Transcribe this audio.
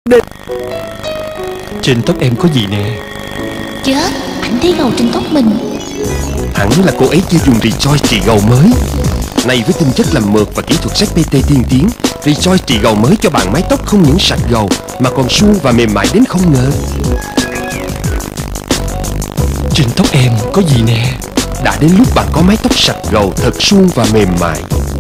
Đây. Trên tóc em có gì nè? Chết, ảnh thấy gầu trên tóc mình. Hẳn là cô ấy chưa dùng Rejoice trị gầu mới. Này với tinh chất làm mượt và kỹ thuật ZPT tiên tiến, Rejoice trị gầu mới cho bạn mái tóc không những sạch gầu mà còn suông và mềm mại đến không ngờ. Trên tóc em có gì nè? Đã đến lúc bạn có mái tóc sạch gầu thật suông và mềm mại.